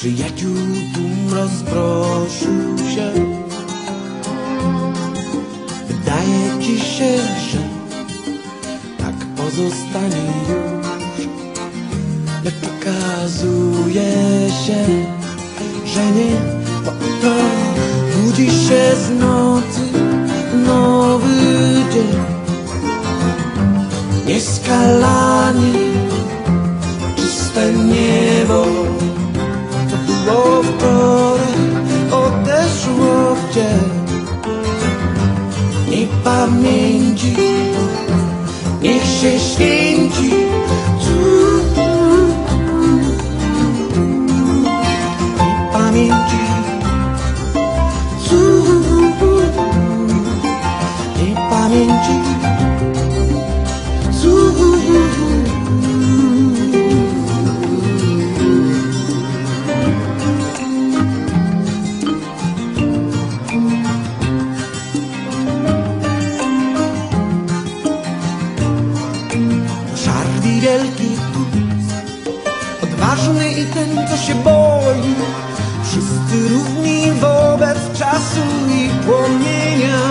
Przyjaciół tłum rozproszył się. Wydaje ci się, że tak pozostanie już, lecz okazuje się, że nie, bo to budzi się z nocy nowy dzień. Nieskalanie czyste niebo, to było wczoraj, odeszło w cień. Niech pamięci, niech się święci. Niech pamięci, niech pamięci. Wielki tłust, odważny i ten, co się boi, wszyscy równi wobec czasu i płomienia.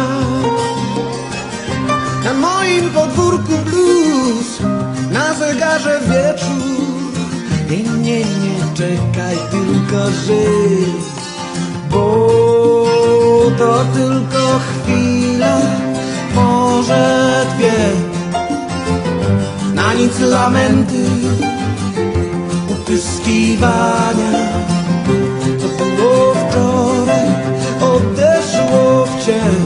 Na moim podwórku blues, na zegarze wieczór. Nie czekaj, tylko żyj, bo to tylko chwila, może dwie. Na nic lamenty, utyskiwania. To było wczoraj, odeszło w cień.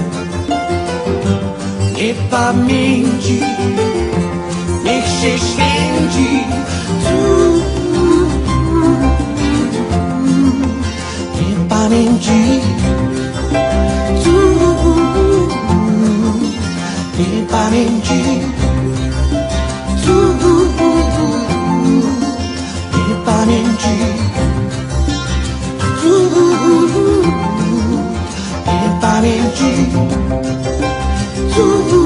Nie pamięci, niech się święci. Nie pamięci, nie pamięci. Nie pamięci, nie pamięci.